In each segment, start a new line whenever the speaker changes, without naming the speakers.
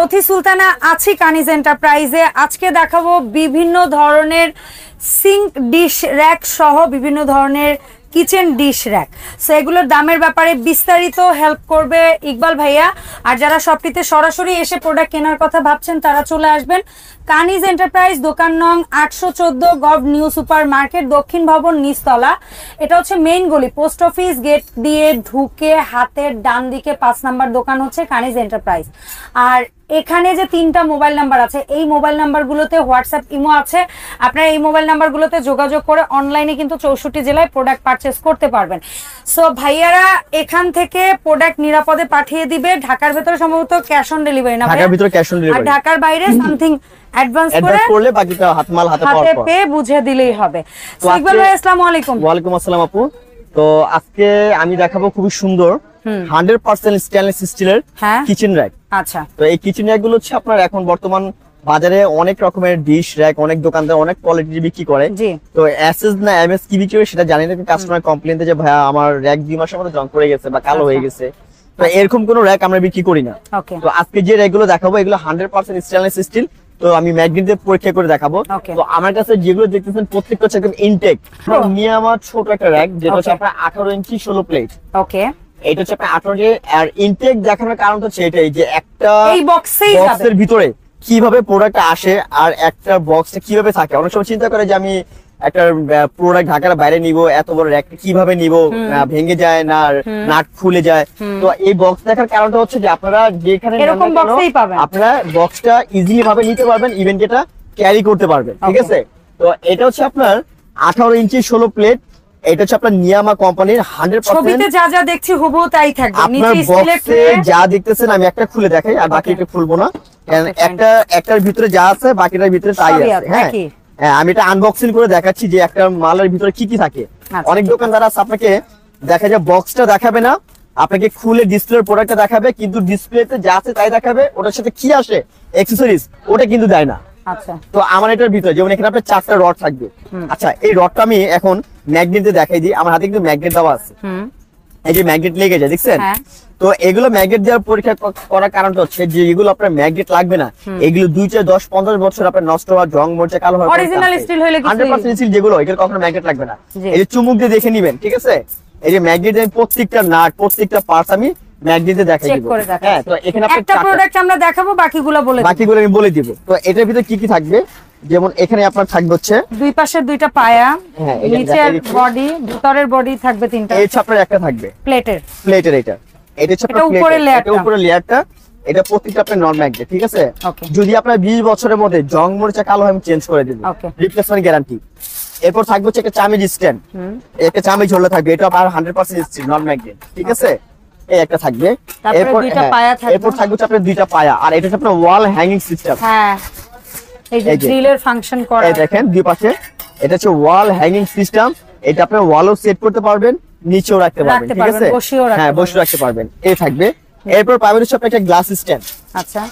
চৌথি সুলতানা আছি কানিজ এন্টারপ্রাইজে। আজকে দেখাবো বিভিন্ন ধরনের সিঙ্ক ডিশ র‍্যাক সহ বিভিন্ন ধরনের কিচেন ডিশ র‍্যাক। সো এগুলোর দামের ব্যাপারে বিস্তারিত হেল্প করবে ইকবাল ভাইয়া। আর যারা শপটিতে সরাসরি এসে প্রোডাক্ট কেনার কথা ভাবছেন তারা চলে আসবেন কানিজ এন্টারপ্রাইজ, দোকান নং 814, গভ নিউ সুপার মার্কেট, দক্ষিণ ভবন, নিচতলা। এটা হচ্ছে মেইন গলি, পোস্ট অফিস গেট দিয়ে ঢুকে হাতের ডান দিকে 5 নাম্বার দোকান হচ্ছে কানিজ এন্টারপ্রাইজ। আর এখানে যে 3টা মোবাইল নাম্বার আছে, এই মোবাইল নাম্বারগুলোতে হোয়াটসঅ্যাপ ইমো আছে। আপনারা এই মোবাইল নাম্বারগুলোতে যোগাযোগ করে অনলাইনে কিন্তু 64 জেলায় প্রোডাক্ট পারচেস করতে পারবেন। সো ভাইয়ারা এখান থেকে প্রোডাক্ট নিরাপদে পাঠিয়ে দিবে। ঢাকার ভেতরে সম্ভবত ক্যাশ অন ডেলিভারি না,
ঢাকার ভিতরে ক্যাশ অন ডেলিভারি,
আর ঢাকার বাইরে সামথিং অ্যাডভান্স করলে
বাকিটা হাতমাল হাতে
পেয়ে বুঝে দিলেই হবে। ইকবাল ভাই আসসালামু আলাইকুম।
ওয়া আলাইকুম আসসালাম আপু। তো আজকে আমি দেখাবো খুব সুন্দর 100% স্টেনলেস স্টিলের কিচেন র‍্যাক।
আচ্ছা,
তো এই কিচেন র‍্যাক গুলো হচ্ছে আপনার এখন বর্তমান বাজারে অনেক রকমের ডিশ র‍্যাক, অনেক দোকানদার অনেক কোয়ালিটি বিক্রি করে। তো এসএস না এমএস কি বিক্রি করে সেটা জানি না, কাস্টমার কমপ্লেইন দেয় যে ভাই আমার র‍্যাক 2 মাসের মধ্যে জং পড়ে গেছে বা কালো হয়ে গেছে। তো এরকম কোনো র‍্যাক আমরা বিক্রি করি না। তো আজকে যে র‍্যাক গুলো দেখাবো এগুলো 100% স্টেনলেস স্টিল। তো আমি ম্যাগনেট দিয়ে পরীক্ষা করে দেখাবো। তো আমার কাছে যেগুলো দেখতেছেন প্রত্যেকটা হচ্ছে একদম ইনটেক। নিয়ে আমার ছোট একটা র‍্যাক যেটা হচ্ছে আপনার 18 ইঞ্চি 16 প্লেট।
ওকে,
এটা হচ্ছে আপনার 18 আর ইনটেক দেখানোর কারণ হচ্ছে এটাই যে একটা
এই বক্সের
ভিতরে কিভাবে প্রোডাক্ট আসে আর একটা বক্সে কিভাবে থাকে। অনেক সময় চিন্তা করে যে আমি একটা প্রোডাক্ট ঢাকার বাইরে নিব, এত বড় র‍্যাক কিভাবে নিব, ভেঙে যায় না, নাট খুলে যায়। তো এই বক্স দেখার কারণটা হচ্ছে যে আপনারা যেখানে
এরকম বক্সই পাবেন,
আপনারা বক্সটা ইজিলি ভাবে নিতে পারবেন, ইভেন এটা ক্যারি করতে পারবেন। ঠিক আছে, তো এটা হচ্ছে আপনার 18 ইঞ্চি 16 প্লেট। এটা হচ্ছে আপনার নিয়ামা কোম্পানির 100%।
ছবিতে যা যা দেখছি হুবহু তাই থাকবে।
আপনার বক্সে যা দেখতেছেন আমি একটা খুলে দেখাই, আর বাকিটা খুলবো না, কারণ একটার ভিতরে যা আছে বাকিটার ভিতরে তাই আছে। হ্যাঁ, আমি এটা আনবক্সিং করে দেখাচ্ছি যে একটা মালের ভিতরে কি কি থাকে। অনেক দোকানদার আছে আপনাকে দেখা যায় বক্সটা দেখাবে না, আপনাকে খুলে ডিসপ্লের প্রোডাক্টটা দেখাবে, কিন্তু ডিসপ্লেতে যা আছে তাই দেখাবে, ওটার সাথে কি আসে অ্যাকসেসরিজ ওটা কিন্তু দেয় না।
আচ্ছা,
তো আমার এটার ভিতরে যেমন এখানে আপনার 4টা রড থাকবে। আচ্ছা, এই রডটা আমি এখন ম্যাগনেট দিয়ে দেখাই দিই। আমার হাতে কিন্তু ম্যাগনেট দেওয়া আছে, এই যে ম্যাগনেট লেগে যায় দেখছেন। তো এগুলো ম্যাগনেট দেওয়ার পরীক্ষা করার কারণটা হচ্ছে যে এগুলো আপনার ম্যাগনেট লাগবে না, এগুলো 2-10-15 বছর আপনার নষ্ট হওয়ার, জং মরচে কালো হওয়ার,
অরিজিনাল স্টিল হলে
100% স্টিল যেগুলো এগুলো কখনো ম্যাগনেট লাগবে না। এই যে চুমুক দিয়ে দেখে নেবেন। ঠিক আছে, এই যে ম্যাগনেট আমি প্রত্যেকটা নাট প্রত্যেকটা পার্টস আমি ম্যাগনেটে দেখাই দিব। হ্যাঁ, তো এখানে
একটা প্রোডাক্ট আমরা দেখাবো, বাকিগুলো
আমি বলে দিব। তো এটার ভিতরে কি কি থাকবে, যেমন এখানে আপনার থাকবে হচ্ছে
দুই পাশে 2টা পায়া, নিচের বডি, ভিতরের বডি থাকবে 3টা,
এই আপনার একটা থাকবে প্লেটের এটা হচ্ছে আপনার উপরে লেয়ারটা, এটা প্রত্যেকটা আপনার নন ম্যাগনেট। ঠিক আছে, যদি আপনার 20 বছরের মধ্যে জং মরিচা কালো হয় আমি চেঞ্জ করে দিব, রিপ্লেসমেন্ট গ্যারান্টি। এরপর থাকবে হচ্ছে একটা চামিজ স্ট্যান্ড, একটা চামিজ ঝোলা থাকবে, এটা আপনার 100% স্টিল নন ম্যাগনেট। ঠিক আছে, এই একটা থাকবে। এরপর থাকবে হচ্ছে আপনার 2টা পায়া, আর এটা হচ্ছে আপনার ওয়াল হ্যাঙ্গিং সিস্টেম।
হ্যাঁ, এই যে ড্রিলের ফাংশন করা,
এই দেখেন দুই পাশে, এটা হচ্ছে ওয়াল হ্যাঙ্গিং সিস্টেম। এটা আপনি ওয়ালও সেট করতে পারবেন, নিচেও রাখতে পারবেন। ঠিক আছে, হ্যাঁ, বসে রাখতে পারবেন। এই থাকবে। এরপর পাবেন হচ্ছে আপনার একটা গ্লাস স্ট্যান্ড। আচ্ছা,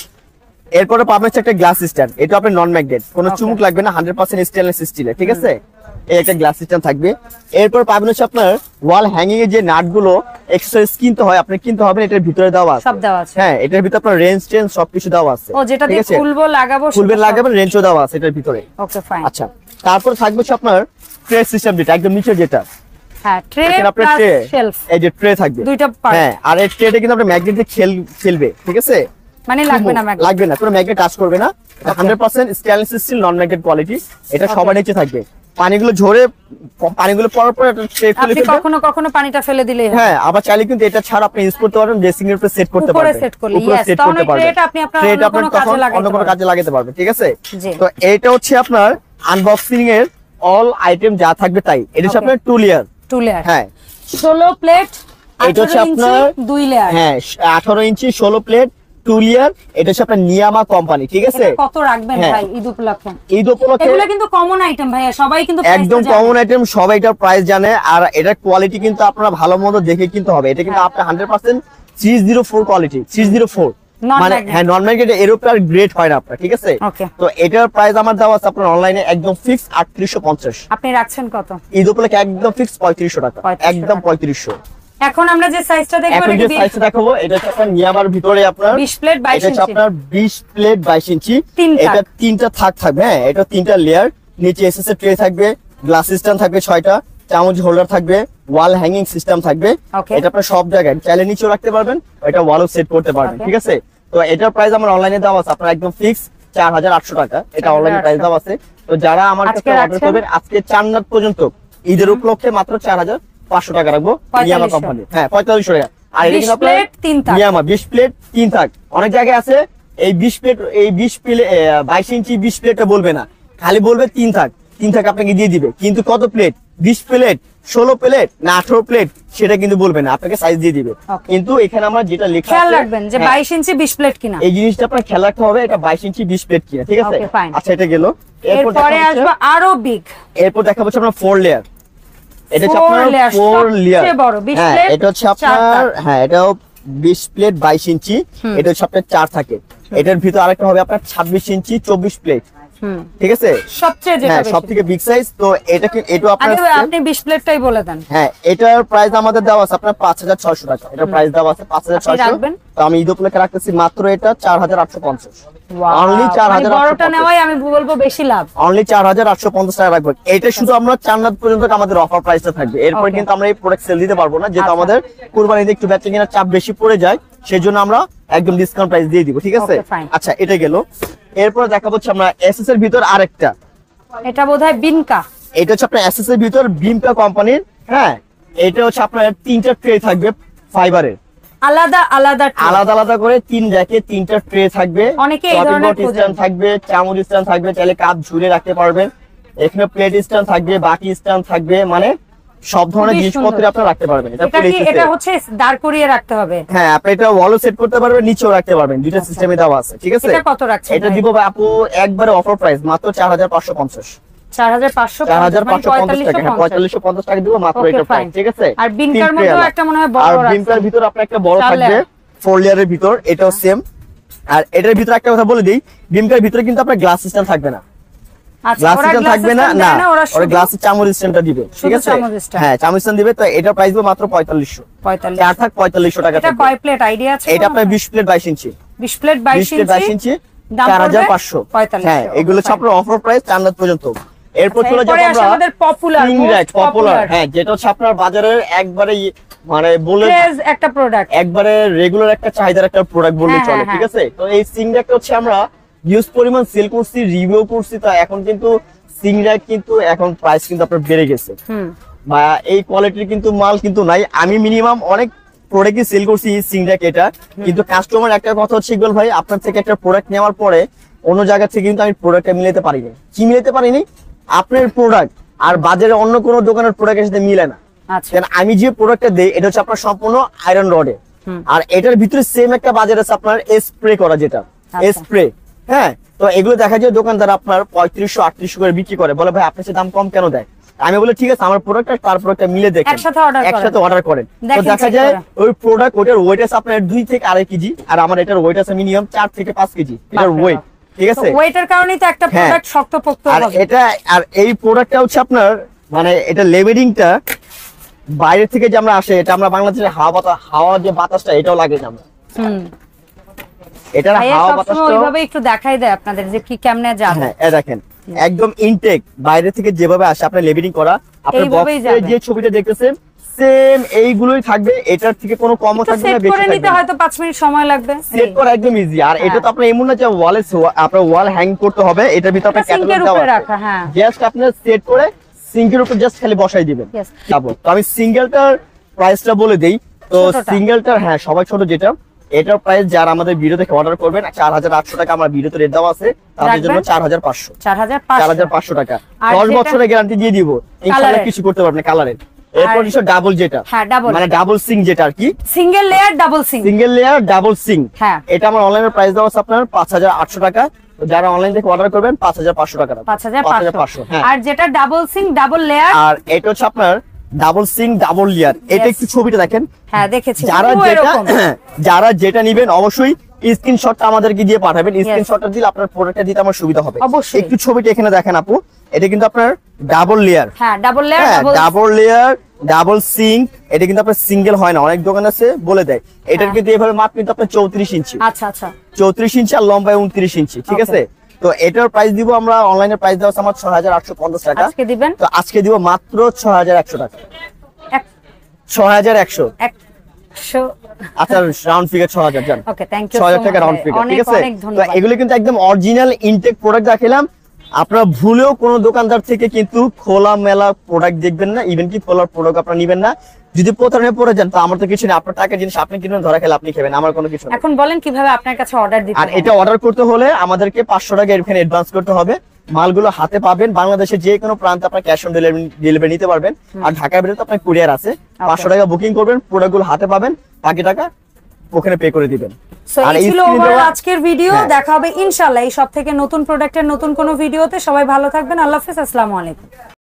এরপরে পাবেন হচ্ছে একটা গ্লাস স্ট্যান্ড, এটা আপনার নন ম্যাগনেট, কোনো চুমুক লাগবে না, 100% স্টেনলেস স্টিলের। ঠিক আছে, এই একটা গ্লাস স্ট্যান্ড থাকবে। এরপর পাবেন হচ্ছে আপনার ওয়াল হ্যাঙ্গিং এর যে নাটগুলো এক্সট্রা কিনতে হয়, আপনি কিনতে হবে, এটার ভিতরে দেওয়া আছে, সব দেওয়া আছে। হ্যাঁ, এটার ভিতরে আপনার রেঞ্জ টেঞ্জ সবকিছু দেওয়া আছে।
ও, যেটা দিয়ে খুলবো লাগাবেন
রেঞ্জও দেওয়া আছে এটার ভিতরে। Okay, fine. আচ্ছা, তারপর থাকবে হচ্ছে আপনার ট্রে সিস্টেম, যেটা একদম নিচে যেটা,
হ্যাঁ, ট্রে প্লাস শেলফ,
এই যে ট্রে থাকবে 2টা পার্ট। হ্যাঁ, আর এই ট্রেটা কিন্তু আপনার ম্যাগনেট দিয়ে খেলবে। ঠিক আছে,
মানে লাগবে না,
কোনো ম্যাগনেট টাচ করবে না, 100% stainless steel non magnet quality. এটা সবার নিচে থাকবে, পানিগুলো ঝরে পানিগুলো পড়ার পর একটা ট্রে খুলে
আপনি কখনো পানিটা ফেলে দিলে,
হ্যাঁ, আবার চাইলে কিন্তু এটা ছাড়া আপনি ইউজ করতে পারবেন, ড্রেসিং এর উপরে সেট করতে পারবেন, উপরে সেট করতে পারবেন, ট্রেটা আপনি অন্য কোনো কাজে লাগাতে পারবেন। ঠিক আছে, তো এটা হচ্ছে আপনার আনবক্সিং এর অল আইটেম যা থাকবে তাই। এটা হচ্ছে আপনার 2 লেয়ার। হ্যাঁ,
16 প্লেট,
এটা হচ্ছে আপনার
2 লেয়ার।
হ্যাঁ, 18 ইঞ্চি 16 প্লেট 2 লেয়ার। এটা হচ্ছে আপনার নিয়ামা কোম্পানি। ঠিক আছে,
কত রাখবেন ভাই ঈদ উপলক্ষে?
এগুলো
কিন্তু কমন আইটেম ভাইয়া, সবাই কিন্তু
একদম কমন আইটেম, সবাই এটার প্রাইস জানে, আর এটার কোয়ালিটি কিন্তু আপনারা ভালো মন্দ দেখে কিনতে হবে। এটা কিন্তু আপনার 100% 304 কোয়ালিটি, 304 মানে হ্যাঁ, নন ম্যাগনেট এর উপর গ্রেড হয় না আপনার। ঠিক আছে, তো এটার প্রাইস আমার দেওয়া আছে আপনার অনলাইনে একদম ফিক্স 3850।
আপনি রাখছেন কত?
ঈদ উপলক্ষে একদম ফিক্স 3500 টাকা, একদম 3500।
এখন আমরা যে সাইজটা দেখব
এখন যে সাইজটা দেখাবো এটা হচ্ছে আপনার নিয়ামার ভিতরে আপনার
20 প্লেট 22 ইঞ্চি।
এটা হচ্ছে আপনার 20 প্লেট 22 ইঞ্চি। এটা তিনটা থাক থাকবে, হ্যাঁ এটা তিনটা লেয়ার, নিচে এসএস এর ট্রে থাকবে, গ্লাস স্ট্যান্ড থাকবে 6টা, চামচ হোল্ডার থাকবে, ওয়াল হ্যাঙ্গিং সিস্টেম থাকবে। এটা আপনার সব জায়গায় চাইলে নিচেও রাখতে পারবেন, এটা ওয়ালও সেট করতে পারবেন, ঠিক আছে। তো এটার প্রাইস আমার অনলাইনে দাম আছে আপনার একদম ফিক্স 4800 টাকা, এটা অনলাইনে প্রাইস দাম আছে। তো যারা আমার কাছে অর্ডার করবেন আজকে 4 রাত পর্যন্ত ঈদের উপলক্ষে মাত্র 4500 টাকা রাখবো নিয়ামা কোম্পানি, হ্যাঁ 4500 টাকা। আর এটা কিন্তু আপনার নিয়ামা 20 প্লেট 3 থাক। অনেক জায়গায় আছে এই 20 প্লেট 22 ইঞ্চি 20 প্লেটটা বলবে না, খালি বলবে 3 থাক আপনাকে দিয়ে দিবে, কিন্তু কত প্লেট 20 প্লেট 16 প্লেট না 18 প্লেট সেটা কিন্তু বলবে না, আপনাকে সাইজ দিয়ে দিবে। কিন্তু এখানে আমরা যেটা লেখা আছে
খেয়াল রাখবেন যে 22 ইঞ্চি 20 প্লেট কিনা,
এই জিনিসটা আপনার খেয়াল রাখতে হবে, এটা 22 ইঞ্চি 20 প্লেট কিনা, ঠিক আছে। আচ্ছা এটা গেল,
এরপরে আসবে আরো বিগ,
এরপর দেখাবো আমরা 4 লেয়ার। এটা হচ্ছে আপনার 4 লেয়ার, হ্যাঁ এটা হচ্ছে আপনার, হ্যাঁ এটাও 20 প্লেট 22 ইঞ্চি, এটা হচ্ছে আপনার 4 থাকে। এটার ভিতর আরেকটা হবে আপনার 26 ইঞ্চি 24 প্লেট, ঠিক আছে,
সবচেয়ে যেটা বেশি
সবথেকে বিগ সাইজ। তো এটা কি এটা আপনার
আপনি 20 প্লেটটাই বলে দেন।
হ্যাঁ এটার প্রাইস আমাদের দেওয়া আছে আপনার 5600 টাকা, এটার প্রাইস দেওয়া আছে 5600। তো আমি ঈদ উপলক্ষে রাখতেছি মাত্র এটা 4850, অনলি 4850।
বড়টা নেওয়াই আমি বলবো বেশি লাভ,
অনলি 4850 টাকা রাখবো। এটা শুধু আমরা 4 রাত পর্যন্ত আমাদের অফার প্রাইসটা থাকবে, এরপর কিন্তু আমরা এই প্রোডাক্ট সেল দিতে পারবো না, যেহেতু আমাদের কুরবানিতে একটু বেচা কেনার চাপ বেশি পড়ে যায়, সেজন্য আমরা একদম ডিসকাউন্ট প্রাইস দিয়ে দিব, ঠিক আছে। আচ্ছা এটা গেল, এরপর দেখা হচ্ছে আমরা এসএস এর ভিতর আরেকটা,
এটা বোধহয় বিনকা,
এটা হচ্ছে আপনার এসএস এর ভিতর বিনকা কোম্পানির, হ্যাঁ এটা হচ্ছে আপনার 3টা ট্রে থাকবে ফাইবারের,
আলাদা আলাদা
করে 3 র্যাকে 3টা ট্রে থাকবে,
অনেকে এই ধরনের
স্ট্যান্ড থাকবে, চামচ স্ট্যান্ড থাকবে, চাইলে কাপ ঝুলে রাখতে পারবেন, এখানে প্লেট স্ট্যান্ড থাকবে, বাকি স্ট্যান্ড থাকবে, মানে সব ধরনের জিনিসপত্র আপনারা রাখতে পারবেন।
এটা হচ্ছে দাঁড় করিয়ে রাখতে হবে,
হ্যাঁ আপনি এটা ওয়ালও সেট করতে পারবেন, নিচেও রাখতে পারবেন, দুইটা সিস্টেমে দেওয়া আছে, ঠিক আছে।
এটা কত রাখছেন?
এটা দিব আপু একবারে অফার প্রাইস মাত্র 4550,
4550
টাকা, 4550 টাকা দিব মাত্র, এটা প্রাইস, ঠিক আছে।
আর বিনকার মধ্যে একটা মনে হয় বড় আছে, আর
বিনকার ভিতর আপনার একটা বড় থাকবে 4 লেয়ারের ভিতর, এটাও সেম। আর এটার ভিতর একটা কথা বলে দেই, বিনকার ভিতরে কিন্তু আপনার গ্লাস সিস্টেম থাকবে না, গ্লাস সিস্টেম থাকবে না, ওরা গ্লাসের চামচ স্ট্যান্ডটা দিবে, ঠিক আছে, হ্যাঁ চামচ স্ট্যান্ড দিবে। তো এটা প্রাইস হবে মাত্র 4500, আর থাক 4500 টাকা।
এটা কয় প্লেট আইডিয়া আছে?
এটা আপনার 20 প্লেট 22 ইঞ্চি,
20 প্লেট 22 ইঞ্চি
4500, হ্যাঁ এগুলো হচ্ছে আপনার অফার প্রাইস 4 রাত পর্যন্ত। এরপর চলে যাব আমরা
আমাদের পপুলার,
হ্যাঁ যেটা হচ্ছে আপনার বাজারের একবারে মানে বলে
একটা প্রোডাক্ট,
একবারে রেগুলার একটা চাহিদার একটা প্রোডাক্ট বললে চলে, ঠিক আছে। তো এই সিং র্যাকটা হচ্ছে আমরা ইউজ পরিমাণ সেল করছি, রিভিউ করছি, তো এখন কিন্তু সিং র্যাক কিন্তু এখন প্রাইস কিন্তু আপনার বেড়ে গেছে, বা এই কোয়ালিটির কিন্তু মাল কিন্তু নাই। আমি মিনিমাম অনেক প্রোডাক্টই সেল করছি সিং র্যাক এটা, কিন্তু কাস্টমার একটা কথা হচ্ছে ইকবাল ভাই, আপনার থেকে একটা প্রোডাক্ট নেওয়ার পরে অন্য জায়গা থেকে কিন্তু আমি প্রোডাক্টটা মিলাতে পারিনি। কি মিলাতে পারিনি? আপনার প্রোডাক্ট আর বাজারে অন্য কোনো দোকানের প্রোডাক্টের সাথে মিলে না। আমি যে প্রোডাক্টটা দেই এটা হচ্ছে আপনার সম্পূর্ণ আয়রন রডে, আর এটার ভিতরে সেম একটা বাজারে আছে আপনার স্প্রে করা, যেটা স্প্রে, হ্যাঁ। তো এগুলো দেখা যায় দোকানদার আপনার 3500-3800 করে বিক্রি করে, বলে ভাই আপনার দাম কম কেন দেয়? আমি বলে ঠিক আছে আমার প্রোডাক্ট আর তার প্রোডাক্টটা মিলে দেখেন, একসাথে অর্ডার করেন। তো দেখা যায় ওই প্রোডাক্ট ওটার ওয়েট আছে আপনার 2 থেকে 2.5 কেজি, আর আমার এটার ওয়েট আছে মিনিমাম 4 থেকে 5 কেজি এটার ওয়েট, ঠিক আছে।
ওয়েটের কারণেই তো একটা প্রোডাক্ট শক্তপোক্ত হবে।
আর এটা, আর এই প্রোডাক্টটা হচ্ছে আপনার মানে এটা লেবেলিংটা বাইরে থেকে যে আমরা আসে, এটা আমরা বাংলাদেশের হাওয়া যে বাতাসটা এটাও লাগে না আমরা, এটার হাওয়া বাতাসটা
ওইভাবে একটু দেখাই দেয় আপনাদের যে কি কেমনে যাবে।
হ্যাঁ এই দেখেন একদম ইনটেক বাইরে থেকে যেভাবে আসে আপনার লেবেলিং করা, আপনার বক্সে যে ছবিটা দেখতেছেন সেম এইগুলোই থাকবে, এটার থেকে কোনো কমও থাকবে না, বেশি থাকবে।
নিতে হয়তো 5 মিনিট সময় লাগবে,
সেট করা একদম ইজি। আর এটা তো আপনার এমন না যে ওয়ালে আপনার ওয়াল হ্যাং করতে হবে, এটার ভিতরে আপনার ক্যাটালগ দেওয়া আছে, হ্যাঁ জাস্ট আপনি সেট করে সিঙ্গেল উপর জাস্ট খালি বসাই দিবেন। তো আমি সিঙ্গেলটার প্রাইসটা বলে দেই। তো সিঙ্গেলটার, হ্যাঁ সবাই ছোট যেটা, এটার প্রাইস যারা আমাদের ভিডিও থেকে অর্ডার করবেন 4800 টাকা, আমার ভিডিওতে রেট দেওয়া আছে, তাদের জন্য 4500 টাকা। 10 বছরের গ্যারান্টি দিয়ে দিব, ইনশাআল্লাহ কিছু করতে পারবেন কালারের। এরপর হচ্ছে ডাবল, যেটা মানে ডাবল সিং, যেটা আর কি
সিঙ্গেল লেয়ার ডাবল সিং,
এটা আমার অনলাইনে প্রাইস দেওয়া আছে আপনার 5800 টাকা। যারা অনলাইন থেকে অর্ডার করবেন 5500 টাকা, 5500।
আর যেটা ডাবল সিং ডাবল লেয়ার,
আর এটা হচ্ছে আপনার ডাবল সিং ডাবল লেয়ার। এটা একটু ছবিটা দেখেন,
হ্যাঁ দেখেছি।
যারা যেটা নেবেন অবশ্যই স্ক্রিনশটটা আমাদেরকে দিয়ে পাঠাবেন, স্ক্রিনশটটা দিলে আপনার প্রোডাক্টটা দিতে আমার সুবিধা হবে। একটু ছবিটা এখানে দেখেন আপু, এটা কিন্তু আপনার ডাবল লেয়ার,
হ্যাঁ double layer,
double layer, double sink. এটা কিন্তু আপনার সিঙ্গেল হয় না, অনেক দোকান আছে বলে দেয়। এটার কিন্তু এভাবে মাপ কিন্তু আপনার 34 ইঞ্চি।
আচ্ছা আচ্ছা,
34 ইঞ্চি আর লম্বায় 29 ইঞ্চি, ঠিক আছে। তো এটার প্রাইস দিব আমরা, অনলাইনে প্রাইস দেওয়া আছে আমার 6850 টাকা।
আজকে দিবেন?
তো আজকে দিব মাত্র 6100 টাকা। 6100, আচ্ছা রাউন্ড ফিগার 6000 জান।
ওকে, থ্যাংক ইউ।
6000 টাকা রাউন্ড ফিগার, ঠিক আছে। তো এগুলো কিন্তু একদম অরিজিনাল ইনটেক প্রোডাক্ট দেখালাম। আপনারা ভুলেও কোনো দোকানদার থেকে কিন্তু খোলা মেলা প্রোডাক্ট দেখবেন না, ইভেন কি খোলা প্রোডাক্ট আপনারা নেবেন না। যদি প্রতারণায় পড়ে যান তো আমার তো কিছু না, আপনার টাকা জিনিস আপনি কিনবেন, ধরা খেলে আপনি খাবেন, আমার কোনো কিছু না।
এখন বলেন কিভাবে আপনার কাছে অর্ডার দিতে
আর
হবে?
এটা অর্ডার করতে হলে আমাদেরকে 500 টাকা এখানে অ্যাডভান্স করতে হবে। মালগুলো হাতে পাবেন, বাংলাদেশের যে কোনো প্রান্তে আপনার ক্যাশ অন ডেলিভারি নিতে পারবেন। আর ঢাকার ভিতরে তো আপনার কুরিয়ার আছে, 500 টাকা বুকিং করবেন, প্রোডাক্টগুলো হাতে পাবেন, বাকি টাকা ওখানে পে করে দিবেন।
আর এই ছিল আজকের ভিডিও। দেখা হবে ইনশাআল্লাহ এই সব থেকে নতুন প্রোডাক্টের নতুন কোনো ভিডিওতে। সবাই ভালো থাকবেন, আল্লাহ হাফেজ, আসসালামু আলাইকুম।